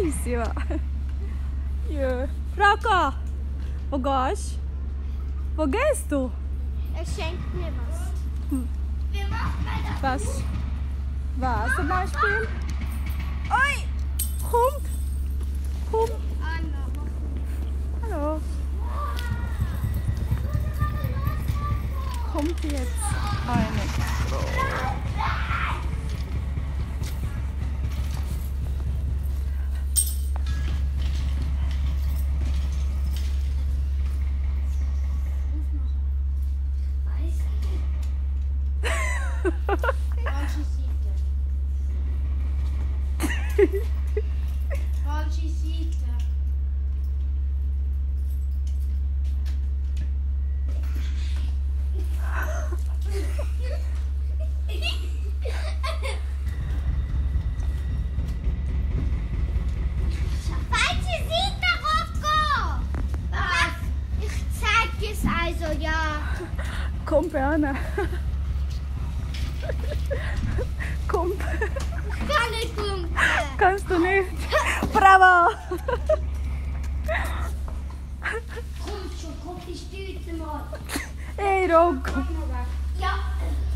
bellissima. Ja. Raka, wo gehst du? Wo gehst du? Er schenkt mir was. Wir machen weiter. Was? Was zum Beispiel? Oi! Kommt! Komm! Hallo! Kommt jetzt eine Frau? Falsche Seite. Falsche Seite, Rocco! Was? Ich zeig es also, ja. Komm, Berna! Komm! Ich kann nicht kumpen. Kannst du nicht? Bravo! Komm schon, guck die Stütze mal. Hey, Rocco! Ja.